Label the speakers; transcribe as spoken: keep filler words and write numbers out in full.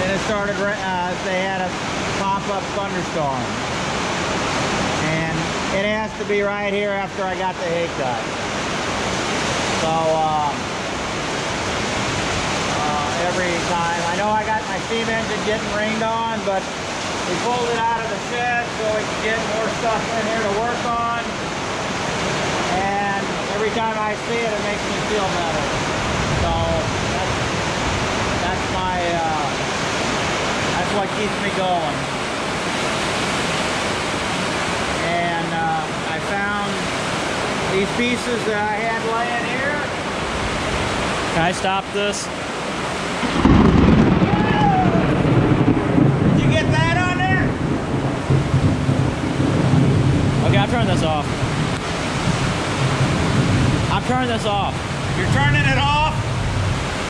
Speaker 1: and it started, uh, they had a pop-up thunderstorm. And it has to be right here after I got the hay cut. So, uh, uh, every time, I know I got my steam engine getting rained on, but we pulled it out of the shed so we could get more stuff in here to work on. And every time I see it, it makes me feel better. So that's, that's my, uh, that's what keeps me going. And uh, I found these pieces that I had laying here.
Speaker 2: Can I stop this?
Speaker 1: Did you get that on there?
Speaker 2: Okay, I'll turn this off. I'm turning this off.
Speaker 1: You're turning it off?